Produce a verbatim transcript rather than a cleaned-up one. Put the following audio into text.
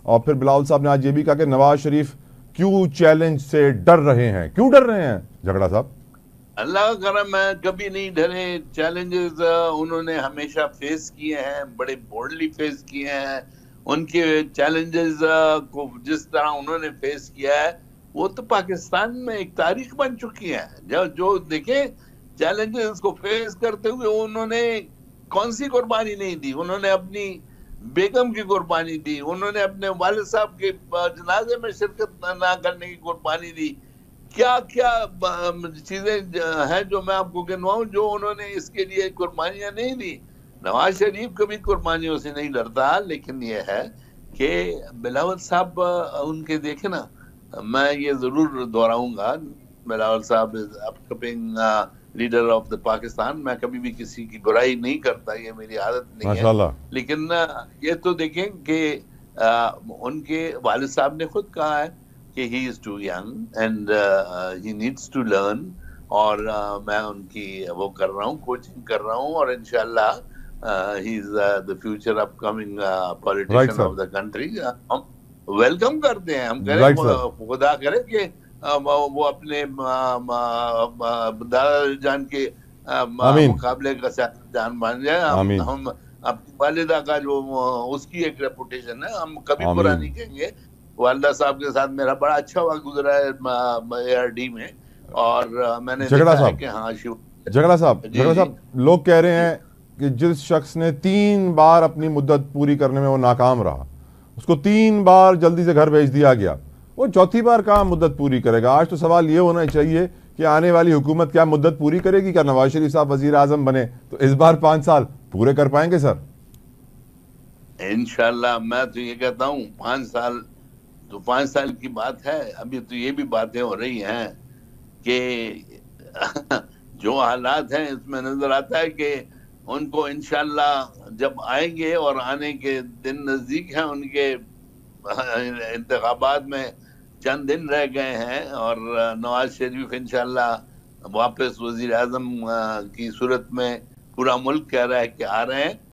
اور پھر بلاول صاحب نے آج یہ بھی کہا کہ نواز شریف کیوں چیلنج سے ڈر رہے ہیں. کیوں ڈر رہے ہیں جھگڑا صاحب؟ اللہ کا کرم ہے کبھی نہیں ڈرے. چیلنجز انہوں نے ہمیشہ فیس کیے ہیں, بڑے بورڈلی فیس کیے ہیں. ان کے چیلنجز کو جس طرح انہوں نے فیس کیا ہے وہ تو پاکستان میں ایک تاریخ بن چکی ہے. جو جو دیکھیں چیلنجز کو فیس کرتے ہوئے انہوں نے کون سی قربانی نہیں دی. انہوں نے اپنی بیگم کی قربانی دی, انہوں نے اپنے والد صاحب کے جنازے میں شرکت نہ کرنے کی قربانی دی. کیا کیا چیزیں ہیں جو میں آپ کو گنواؤں جو انہوں نے اس کے لیے قربانیاں نہیں دی. نواز شریف کبھی قربانیوں سے نہیں ڈرتا, لیکن یہ ہے کہ بلاول صاحب ان کے دیکھیں نا, میں یہ ضرور دہراؤں گا, بلاول صاحب is upcoming leader of the Pakistan. میں کبھی بھی کسی کی برائی نہیں کرتا, یہ میری عادت نہیں ہے, لیکن یہ تو دیکھیں کہ ان کے والد صاحب نے خود کہا ہے کہ he is too young and uh, he needs to learn. اور uh, میں ان کی وہ کر رہا ہوں, کوچنگ کر رہا ہوں, اور انشاءاللہ uh, he is uh, the future upcoming uh, politician right, of the country. ہم ویلکم کرتے ہیں, ہم کریں right, خدا کرے کہ وہ اپنے دادا جان کے مقابلے کا جان مان جائے. ہم ہم اپنی والدہ کا جو اس کی ایک ریپوٹیشن ہے, ہم کبھی برا نہیں کہیں گے. والدہ صاحب کے ساتھ میرا بڑا اچھا وقت گزرا ہے اے آر ڈی میں, اور میں نے دیکھا ہے کہ ہاں شیو جھگڑا صاحب جھگڑا صاحب لوگ کہہ رہے ہیں کہ جس شخص نے تین بار اپنی مدت پوری کرنے میں وہ ناکام رہا, اس کو تین بار جلدی سے گھر بھیج دیا گیا, وہ چوتھی بار کہاں مدت پوری کرے گا؟ آج تو سوال یہ ہونا چاہیے کہ آنے والی حکومت کیا مدت پوری کرے گی؟ کیا نواز شریف صاحب وزیر اعظم بنے تو اس بار پانچ سال پورے کر پائیں گے سر؟ انشاءاللہ میں تو یہ کہتا ہوں پانچ سال تو پانچ سال کی بات ہے. ابھی تو یہ بھی باتیں ہو رہی ہیں کہ جو حالات ہیں اس میں نظر آتا ہے کہ ان کو انشاءاللہ جب آئیں گے, اور آنے کے دن نزدیک ہیں, ان کے انتخابات میں چند دن رہ گئے ہیں, اور نواز شریف انشاءاللہ واپس وزیر اعظم کی صورت میں پورا ملک کہہ رہا ہے کہ آ رہے ہیں.